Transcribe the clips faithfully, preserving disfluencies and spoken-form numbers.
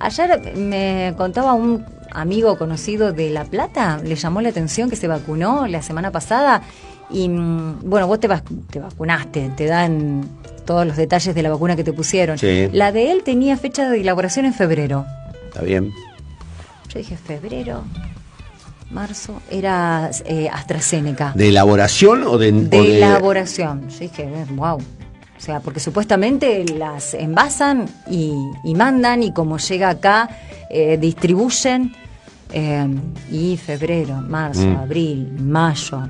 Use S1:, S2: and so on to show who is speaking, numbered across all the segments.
S1: Ayer me contaba un amigo conocido de La Plata, le llamó la atención que se vacunó la semana pasada y, bueno, vos te, vac- te vacunaste, te dan todos los detalles de la vacuna que te pusieron.
S2: Sí.
S1: La de él tenía fecha de elaboración en febrero.
S2: Está bien.
S1: Yo dije, febrero, marzo, era eh, AstraZeneca.
S2: ¿De elaboración o de...?
S1: De
S2: o de...
S1: elaboración. Yo dije, wow. O sea, porque supuestamente las envasan y, y mandan, y como llega acá, eh, distribuyen. Eh, y febrero, marzo,
S2: Mm.
S1: abril, mayo,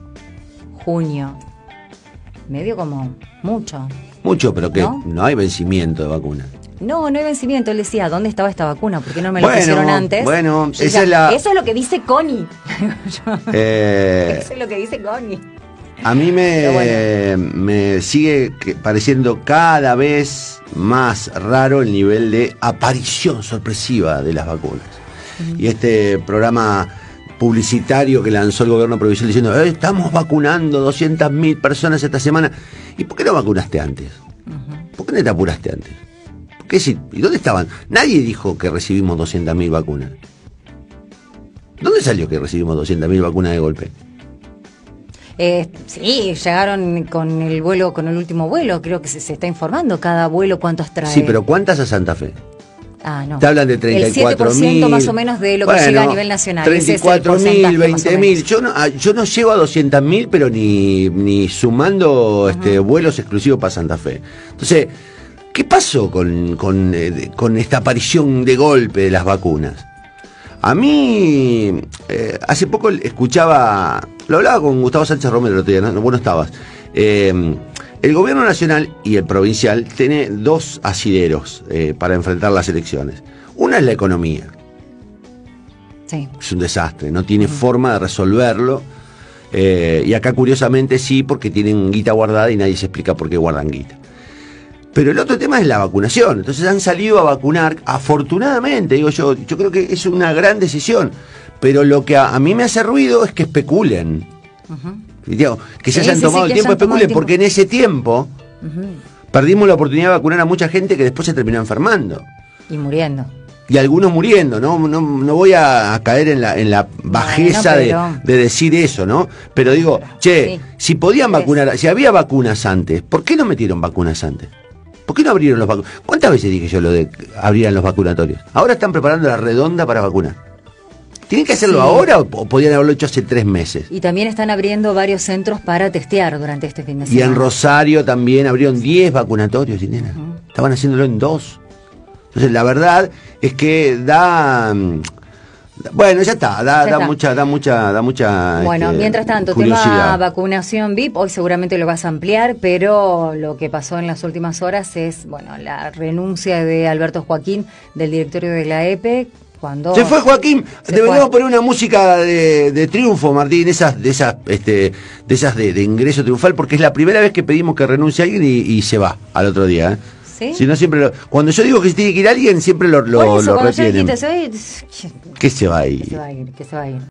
S1: junio. Medio como mucho.
S2: Mucho, pero que
S1: ¿No?
S2: no, hay vencimiento de vacuna.
S1: No, no hay vencimiento. Él decía, ¿dónde estaba esta vacuna? ¿Por qué no me
S2: Bueno,
S1: lo pusieron antes?
S2: bueno,
S1: Yo
S2: esa
S1: decía,
S2: es la-
S1: Eso es lo que dice Connie. Yo-
S2: Eh,
S1: Eso es lo que dice Connie.
S2: a mí me,
S1: Pero bueno.
S2: me sigue que- pareciendo cada vez más raro el nivel de aparición sorpresiva de las vacunas. Uh-huh. Y este programa publicitario que lanzó el gobierno provincial diciendo, eh, estamos vacunando doscientas mil personas esta semana. ¿Y por qué no vacunaste antes? Uh-huh. ¿Por qué no te apuraste antes? ¿Por qué sí? ¿Y dónde estaban? Nadie dijo que recibimos doscientas mil vacunas. ¿Dónde salió que recibimos doscientas mil vacunas de golpe?
S1: Eh, sí, llegaron con el vuelo, con el último vuelo. Creo que se, se está informando cada vuelo cuántos trae.
S2: Sí, pero ¿cuántas a Santa Fe?
S1: Ah, no.
S2: Te hablan de treinta y cuatro mil.
S1: El siete por ciento más o menos de lo que
S2: bueno,
S1: llega a nivel nacional.
S2: treinta y cuatro mil, veinte mil. Yo no, yo no llego a doscientas mil, pero ni, ni sumando uh-huh. este, vuelos exclusivos para Santa Fe. Entonces, ¿qué pasó con, con, eh, con esta aparición de golpe de las vacunas? A mí, eh, hace poco escuchaba, lo hablaba con Gustavo Sánchez Romero el otro día, ¿no? Vos no estabas. Eh, el gobierno nacional y el provincial tiene dos asideros eh, para enfrentar las elecciones. Una es la economía.
S1: Sí.
S2: Es un desastre, no tiene uh-huh. forma de resolverlo. Eh, y acá curiosamente sí, porque tienen guita guardada y nadie se explica por qué guardan guita. Pero el otro tema es la vacunación. Entonces han salido a vacunar, afortunadamente, digo yo, yo creo que es una gran decisión. Pero lo que a, a mí me hace ruido es que especulen. Uh-huh. Digo, que se sí, hayan sí, tomado sí, el tiempo, especulen, tiempo. Porque en ese tiempo uh-huh. perdimos la oportunidad de vacunar a mucha gente que después se terminó enfermando.
S1: Y muriendo.
S2: Y algunos muriendo, ¿no? No, no voy a, a caer en la, en la bajeza bueno, pero... de, de decir eso, ¿no? Pero digo, che, sí. si podían vacunar, si había vacunas antes, ¿por qué no metieron vacunas antes? ¿Por qué no abrieron los vacunatorios? ¿Cuántas veces dije yo lo de abrían los vacunatorios? Ahora están preparando la redonda para vacunar. ¿Tienen que hacerlo sí. ahora o, o podían haberlo hecho hace tres meses?
S1: Y también están abriendo varios centros para testear durante este fin de semana.
S2: Y en Rosario también abrieron diez vacunatorios, Inés. Uh-huh. Estaban haciéndolo en dos. Entonces la verdad es que da... Bueno, ya está, da, ya da está. mucha, da mucha, da mucha.
S1: Bueno, este, mientras tanto,
S2: curiosidad.
S1: Tema vacunación V I P, hoy seguramente lo vas a ampliar, pero lo que pasó en las últimas horas es, bueno, la renuncia de Alberto Joaquín del directorio de la E P E. Cuando
S2: se fue Joaquín, deberíamos poner una música de, de triunfo, Martín, esas, de esas, este, de esas de, de ingreso triunfal, porque es la primera vez que pedimos que renuncie alguien y, y se va al otro día, ¿eh? ¿Sí? Si no, siempre lo, cuando yo digo que se tiene que ir alguien, siempre lo, lo,
S1: eso,
S2: lo retienen.
S1: Se va a ir,
S2: ¿Qué se va a ir?
S1: Que se va a ir, que se va a ir.